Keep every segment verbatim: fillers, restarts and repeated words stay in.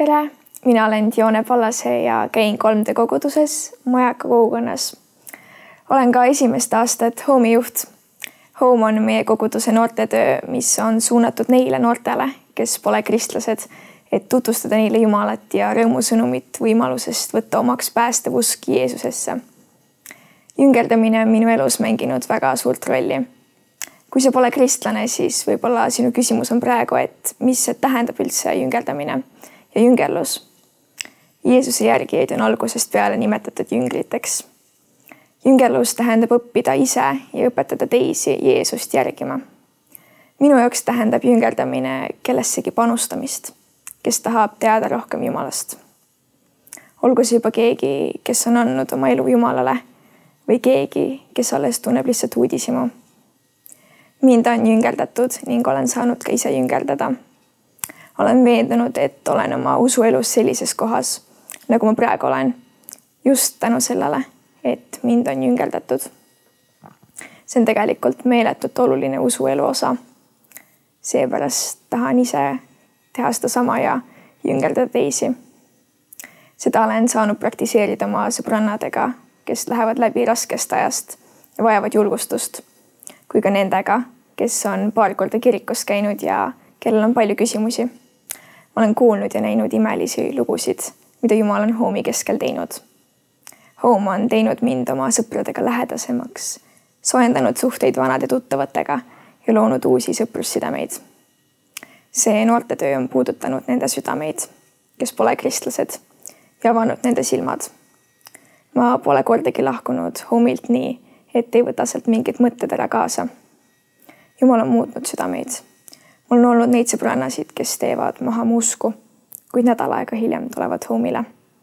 Tere! Mina olen Joone Pallase ja käin kolm D koguduses Majaka kogukonnas. Olen ka esimest aastat Home'i juht. Home on meie koguduse noortetöö, mis on suunatud neile noortele, kes pole kristlased, et tutvustada neile Jumalat ja rõõmusõnumit võimalusest võtta omaks päästev usk Jeesusesse. Jüngeldamine on minu elus mänginud väga suurt rolli. Kui sa pole kristlane, siis võib-olla sinu küsimus on praegu, et mis see tähendab üldse jüngeldamine ja jüngerlus. Jeesuse järgijaid on algusest peale nimetatud jüngliteks. Jüngerlus tähendab õppida ise ja õpetada teisi Jeesust järgima. Minu jaoks tähendab jüngeldamine kellessegi panustamist, kes tahab teada rohkem Jumalast. Olgu see juba keegi, kes on andnud oma elu Jumalale või keegi, kes alles tunneb lihtsalt uudisimu. Mind on jüngeldatud ning olen saanud ka ise jüngeldada. Olen veendunud, et olen oma usuelus sellises kohas, nagu ma praegu olen, just tänu sellele, et mind on jüngeldatud. See on tegelikult meeletult oluline usuelu osa. Seepärast tahan ise teha seda sama ja jüngeldada teisi. Seda olen saanud praktiseerida oma sõbrannadega, kes lähevad läbi raskest ajast ja vajavad julgustust, kui ka nendega, kes on paar korda kirikus käinud ja kellel on palju küsimusi. Ma olen kuulnud ja näinud imelisi lugusid, mida Jumal on Home'i keskel teinud. Home on teinud mind oma sõpradega lähedasemaks, soojendanud suhteid vanade tuttavatega ja loonud uusi sõprussidemeid. See noortetöö on puudutanud nende südameid, kes pole kristlased ja avanud nende silmad. Ma pole kordagi lahkunud Home'ilt nii, et ei võta sealt mingid mõtted ära kaasa. Jumal on muutnud südameid. Mul on olnud neid sõbrannasid, kes teevad maha mu usku, kuid nädal aega hiljem tulevad Home'ile.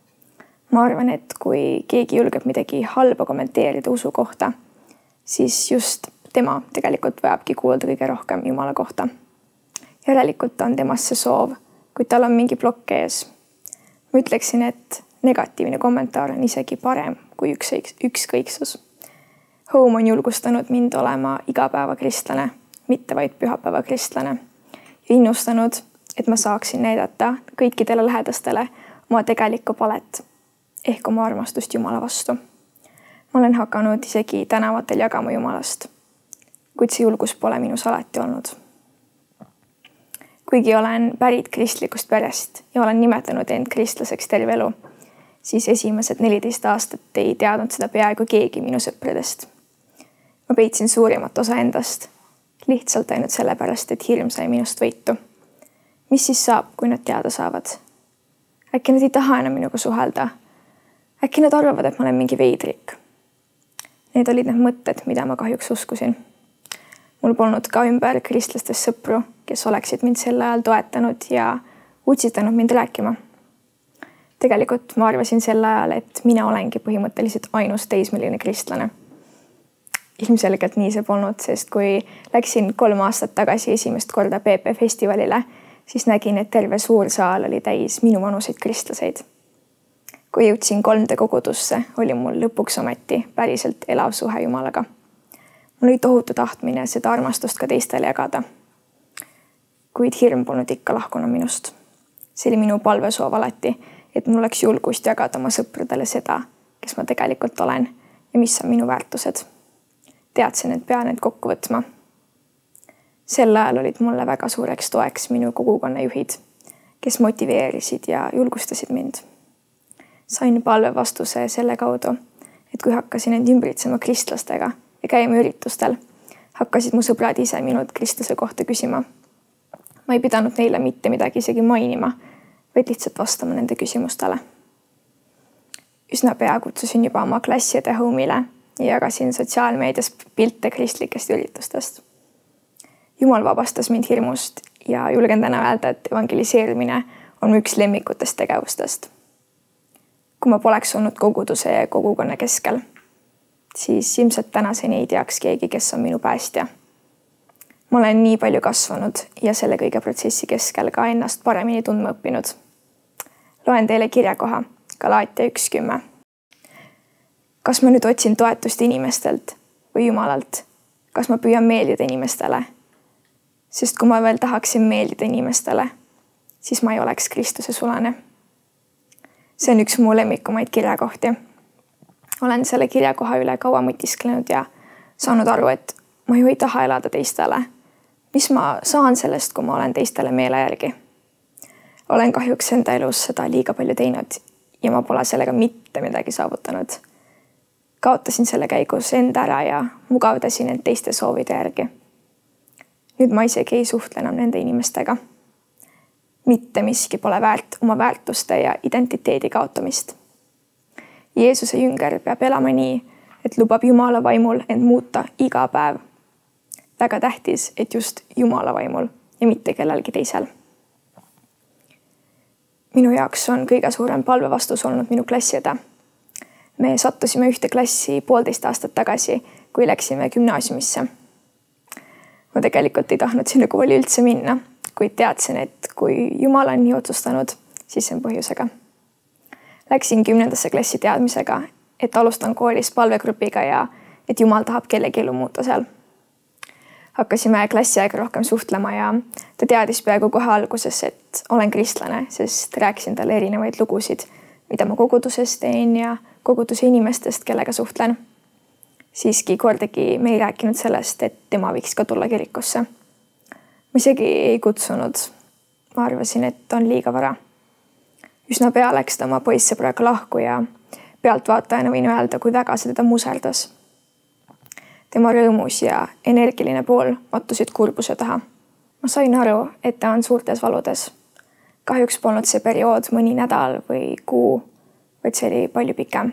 Ma arvan, et kui keegi julgeb midagi halba kommenteerida usu kohta, siis just tema tegelikult vajabki kuulda kõige rohkem Jumala kohta. Järelikult on temast see soov, kui tal on mingi plokk ees. Ma ütleksin, et negatiivne kommentaar on isegi parem kui üks, ükskõiksus. Home on julgustanud mind olema igapäeva kristlane, mitte vaid pühapäeva kristlane ja innustanud, et ma saaksin näidata kõikidele lähedastele oma tegelikku palet ehk oma armastust Jumala vastu. Ma olen hakanud isegi tänavatel jagama Jumalast, kuid see julgus pole minus alati olnud. Kuigi olen pärit kristlikust perest ja olen nimetanud end kristlaseks terve elu, siis esimesed neliteist aastat ei teadnud seda peaaegu keegi minu sõpradest. Ma peitsin suurimat osa endast, lihtsalt ainult sellepärast, et hirm sai minust võitu. Mis siis saab, kui nad teada saavad? Äkki nad ei taha enam minuga suhelda? Äkki nad arvavad, et ma olen mingi veidrik? Need olid need mõtted, mida ma kahjuks uskusin. Mul polnud ka ümber kristlastest sõpru, kes oleksid mind sel ajal toetanud ja utsitanud mind rääkima. Tegelikult ma arvasin sel ajal, et mina olengi põhimõtteliselt ainus teismeline kristlane. Ilmselgelt nii see polnud, sest kui läksin kolm aastat tagasi esimest korda P P festivalile, siis nägin, et terve suur saal oli täis minu vanuseid kristlaseid. Kui jõudsin kolm D kogudusse, oli mul lõpuks ometi päriselt elav suhe Jumalaga. Mul oli tohutu tahtmine seda armastust ka teistele jagada. Kuid hirm polnud ikka lahkunud minust. See oli minu palvesoov alati, et mul oleks julgust jagada oma sõpradele seda, kes ma tegelikult olen ja mis on minu väärtused. Teadsin, et pean need kokku võtma. Sel ajal olid mulle väga suureks toeks minu kogukonna juhid, kes motiveerisid ja julgustasid mind. Sain palve vastuse selle kaudu, et kui hakkasin end ümbritsema kristlastega ja käima üritustel, hakkasid mu sõbrad ise minult kristlase kohta küsima. Ma ei pidanud neile mitte midagi isegi mainima, vaid lihtsalt vastama nende küsimustele. Üsna pea kutsusin juba oma klasside Home'ile ja jagasin sotsiaalmeedias pilte kristlikest üritustest. Jumal vabastas mind hirmust ja julgen täna öelda, et evangeliseerimine on üks lemmikutest tegevustest. Kui ma poleks olnud koguduse ja kogukonna keskel, siis ilmselt tänaseni ei teaks keegi, kes on minu päästja. Ma olen nii palju kasvanud ja selle kõige protsessi keskel ka ennast paremini tundma õppinud. Loen teile kirjakoha Galaatia üks kümme. Kas ma nüüd otsin toetust inimestelt või Jumalalt? Kas ma püüan meeldida inimestele? Sest kui ma veel tahaksin meeldida inimestele, siis ma ei oleks Kristuse sulane. see on üks mu lemmikumaid kirjakohti. Olen selle kirjakoha üle kaua mõtisklenud ja saanud aru, et ma ju ei taha elada teistele. Mis ma saan sellest, kui ma olen teistele meele järgi? Olen kahjuks enda elus seda liiga palju teinud ja ma pole sellega mitte midagi saavutanud. Kaotasin selle käigus enda ära ja mugavdasin end teiste soovide järgi. Nüüd ma isegi ei suhtle enam nende inimestega. Mitte miski pole väärt oma väärtuste ja identiteedi kaotamist. Jeesuse jünger peab elama nii, et lubab Jumala vaimul end muuta iga päev. Väga tähtis, et just Jumala vaimul ja mitte kellelgi teisel. Minu jaoks on kõige suurem palvevastus olnud minu klassiõde. Me sattusime ühte klassi poolteist aastat tagasi, kui läksime gümnaasiumisse. Ma tegelikult ei tahtnud sinna kooli üldse minna, kuid teadsin, et kui Jumal on nii otsustanud, siis see on põhjusega. Läksin kümnendasse klassi teadmisega, et alustan koolis palvegrupiga ja et Jumal tahab kellegi elu muuta seal. Hakkasime klassi aega rohkem suhtlema ja ta teadis peaaegu kohe alguses, et olen kristlane, sest rääkisin talle erinevaid lugusid, mida ma koguduses teen ja koguduse inimestest, kellega suhtlen. Siiski kordagi me ei rääkinud sellest, et tema võiks ka tulla kirikusse. Ma isegi ei kutsunud. Ma arvasin, et on liiga vara. Üsna pea läks ta oma poissõbraga lahku ja pealtvaatajana võin öelda, kui väga see teda muserdas. Tema rõõmus ja energiline pool mattusid kurbuse taha. Ma sain aru, et ta on suurtes valudes. Kahjuks polnud see periood mõni nädal või kuu, vaid see oli palju pikem.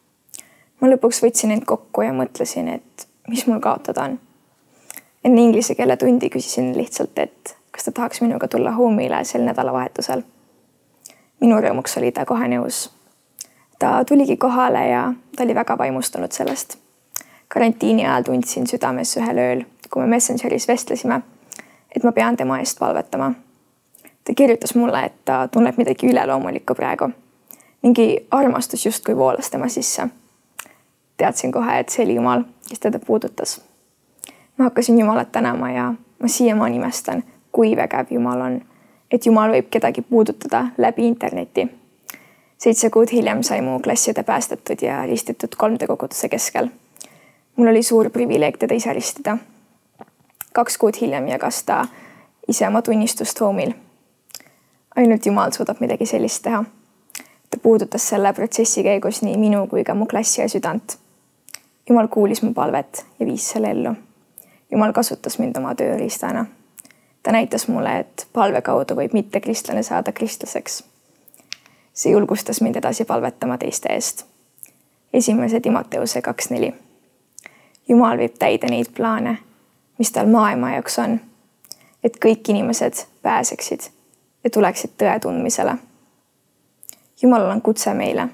Ma lõpuks võtsin end kokku ja mõtlesin, et mis mul kaotada on. Enne inglise keele tundi küsisin lihtsalt, et kas ta tahaks minuga tulla home'ile sel nädalavahetusel. Minu rõõmuks oli ta kohe nõus. Ta tuligi kohale ja ta oli väga vaimustunud sellest. Karantiini ajal tundsin südames ühel ööl, kui me Messengeris vestlesime, et ma pean tema eest palvetama. Ta kirjutas mulle, et ta tunneb midagi üleloomulikku praegu. Mingi armastus justkui voolas tema sisse. Teadsin kohe, et see oli Jumal, kes teda puudutas. Ma hakkasin Jumalat tänama ja ma siiamaani imestan, kui vägev Jumal on, et Jumal võib kedagi puudutada läbi interneti. Seitse kuud hiljem sai mu klasside päästetud ja ristitud kolmde koguduse keskel. Mul oli suur privileeg teda ise ristida. Kaks kuud hiljem jagas ta ise oma tunnistust hoomil. Ainult Jumal suudab midagi sellist teha. Ta puudutas selle protsessi käigus nii minu kui ka mu klassi ja südant. Jumal kuulis mu palvet ja viis selle ellu. Jumal kasutas mind oma tööriistana. Ta näitas mulle, et palve kaudu võib mitte kristlane saada kristlaseks. See julgustas mind edasi palvetama teiste eest. Esimese Timoteuse kaks neli. Jumal viib täide neid plaane, mis tal maailma jaoks on, et kõik inimesed pääseksid ja tuleksid tõe tundmisele. Jumalal on kutse meile.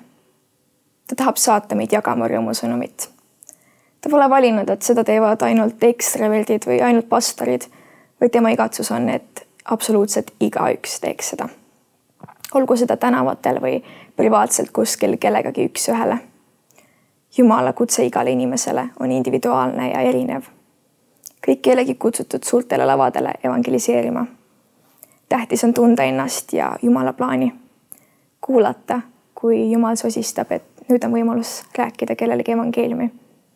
Ta tahab saata meid jagama rõõmusõnumit. Ta pole valinud, et seda teevad ainult ekstraverdid või ainult pastorid, vaid tema igatsus on, et absoluutselt igaüks teeks seda. Olgu seda tänavatel või privaatselt kuskil kellegagi üks ühele. Jumala kutse igale inimesele on individuaalne ja erinev. Kõik keelegi kutsutud suurtele lavadele evangeliseerima. Tähtis on tunda ennast ja Jumala plaani. Kuulata, kui Jumal sosistab, et nüüd on võimalus rääkida kellelegi evangeeliumi.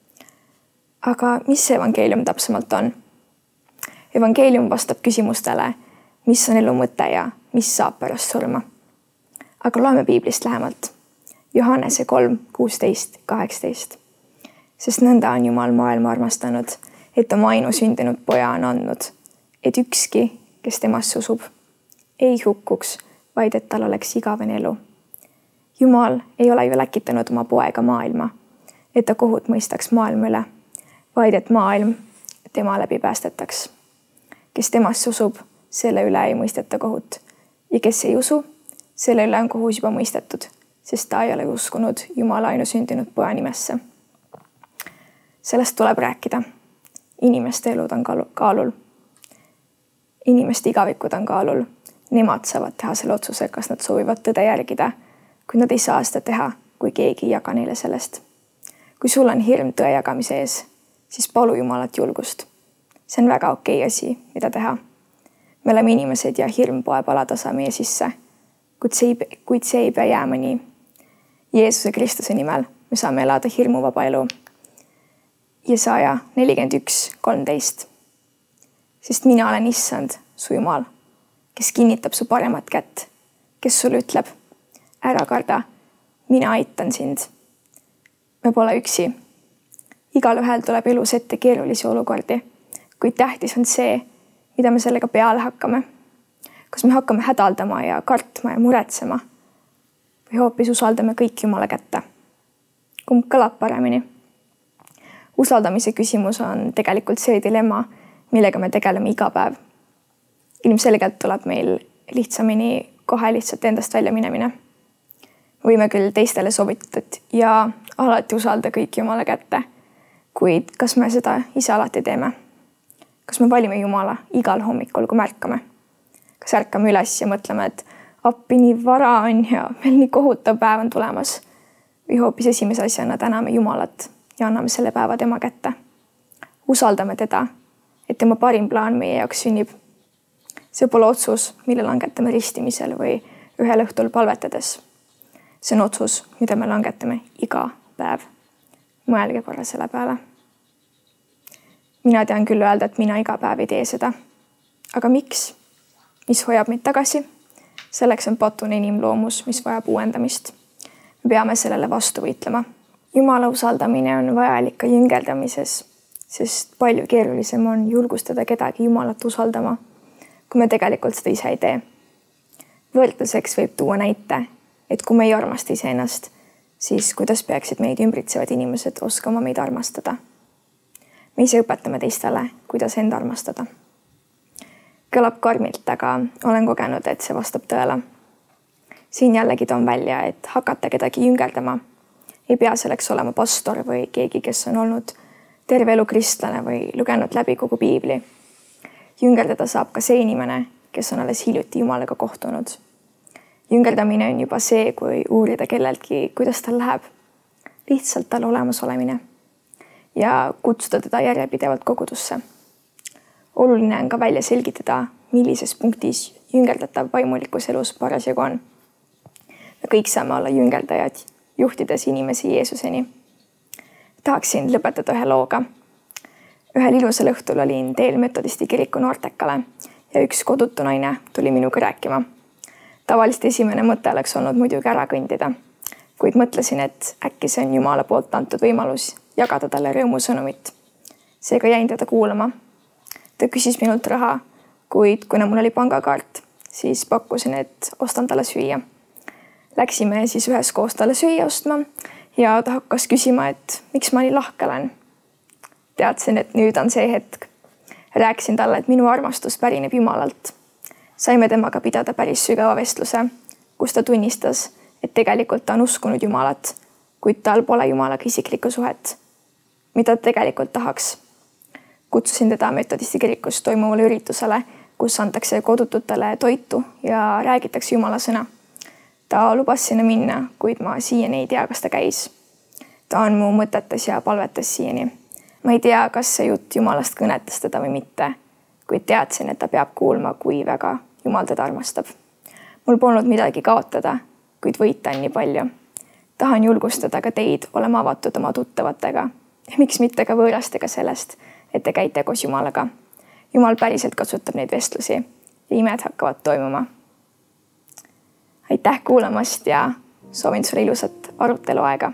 Aga mis see evangeelium täpsemalt on? Evangeelium vastab küsimustele, mis on elu mõte ja mis saab pärast surma. Aga loeme Piiblist lähemalt. Johannese kolm kuusteist kaheksateist. Sest nõnda on Jumal maailma armastanud, et oma ainusündinud poja on andnud, et ükski, kes temasse usub, ei hukkuks, vaid et tal oleks igavene elu. Jumal ei ole ju läkitanud oma poega maailma, et ta kohut mõistaks maailma üle, vaid et maailm tema läbi päästetaks. Kes temasse usub, selle üle ei mõisteta kohut ja kes ei usu, selle üle on kohus juba mõistetud, sest ta ei ole uskunud Jumala ainusündinud poja nimesse. Sellest tuleb rääkida. Inimeste elud on kaalul. Inimeste igavikud on kaalul. Nemad saavad teha selle otsuse, kas nad soovivad tõde järgida, kui nad ei saa seda teha, kui keegi ei jaga neile sellest. Kui sul on hirm tõe jagamise ees, siis palu Jumalat julgust. See on väga okei asi, mida teha. Me oleme inimesed ja hirm poeb alatasa meie sisse, kuid see ei, kuid see ei pea jääma nii. Jeesuse Kristuse nimel me saame elada hirmuvaba elu. Jesaja nelikümmend üks kolmteist. Sest mina olen issand, su Jumal, kes kinnitab su paremat kätt, kes sulle ütleb, ära karda, mina aitan sind. Me pole üksi. Igal ühel tuleb elus ette keerulisi olukordi, kuid tähtis on see, mida me sellega peale hakkame. Kas me hakkame hädaldama ja kartma ja muretsema või hoopis usaldame kõik Jumala kätte. Kumb kõlab paremini? Usaldamise küsimus on tegelikult see dilemma, millega me tegeleme iga päev. Ilmselgelt tuleb meil lihtsamini kohe lihtsalt endast välja minemine. Võime küll teistele sobitada ja alati usalda kõik Jumala kätte, kuid kas me seda ise alati teeme? Kas me valime Jumala igal hommikul, kui märkame? Kas ärkame üles ja mõtleme, et appi nii vara on ja meil nii kohutav päev on tulemas või hoopis esimese asjana täname Jumalat ja anname selle päeva tema kätte. Usaldame teda, et tema parim plaan meie jaoks sünnib. See pole otsus, mille langetame ristimisel või ühel õhtul palvetades. See on otsus, mida me langetame iga päev. Mõelge korra selle peale. Mina tean küll öelda, et mina iga päev ei tee seda. Aga miks? Mis hoiab meid tagasi? Selleks on patune inimloomus, mis vajab uuendamist. Me peame sellele vastu võitlema. Jumala usaldamine on vajalik ka jüngeldamises, sest palju keerulisem on julgustada kedagi Jumalat usaldama, kui me tegelikult seda ise ei tee. Võrdluseks võib tuua näite, et kui me ei armasta iseennast, siis kuidas peaksid meid ümbritsevad inimesed oskama meid armastada. Me ise õpetame teistele, kuidas enda armastada. Kõlab karmilt, aga olen kogenud, et see vastab tõele. Siin jällegi toon välja, et hakata kedagi jüngeldama. Ei pea selleks olema pastor või keegi, kes on olnud terve elu kristlane või lugenud läbi kogu piibli. Jüngeldada saab ka see inimene, kes on alles hiljuti Jumalaga kohtunud. Jüngeldamine on juba see, kui uurida kelleltki, kuidas tal läheb. Lihtsalt tal olemas olemine ja kutsuda teda järjepidevalt kogudusse. Oluline on ka välja selgitada, millises punktis jüngeldatav vaimulikus elus parasjagu on. Me kõik saame olla jüngeldajad, juhtides inimesi Jeesuseni. Tahaksin lõpetada ühe looga. Ühel ilusal õhtul olin teel metodisti kiriku noortekale ja üks kodutu naine tuli minuga rääkima. Tavalist esimene mõte oleks olnud muidugi ära kõndida, kuid mõtlesin, et äkki see on Jumala poolt antud võimalus jagada talle rõõmusõnumit. Seega jäin teda kuulama. Ta küsis minult raha, kuid kuna mul oli pangakaart, siis pakkusin, et ostan talle süüa. Läksime siis üheskoos talle süüa ostma ja ta hakkas küsima, et miks ma nii lahke olen. Teadsin, et nüüd on see hetk. Rääkisin talle, et minu armastus pärineb Jumalalt. Saime temaga pidada päris sügava vestluse, kus ta tunnistas, et tegelikult ta on uskunud Jumalat, kuid tal pole Jumalaga isiklikku suhet. Mida ta tegelikult tahaks? Kutsusin teda metodisti kirikus toimuvale üritusele, kus antakse kodututele toitu ja räägitakse Jumala sõna. Ta lubas sinna minna, kuid ma siiani ei tea, kas ta käis. Ta on mu mõtetes ja palvetes siiani. Ma ei tea, kas see jutt Jumalast kõnetas teda või mitte, kuid teadsin, et ta peab kuulma, kui väga Jumal teda armastab. Mul polnud midagi kaotada, kuid võita on nii palju. Tahan julgustada ka teid olema avatud oma tuttavatega ja miks mitte ka võõrastega sellest, et te käite koos Jumalaga. Jumal päriselt kasutab neid vestlusi ja imed hakkavad toimuma. Aitäh kuulamast ja soovin sulle ilusat aruteluaega.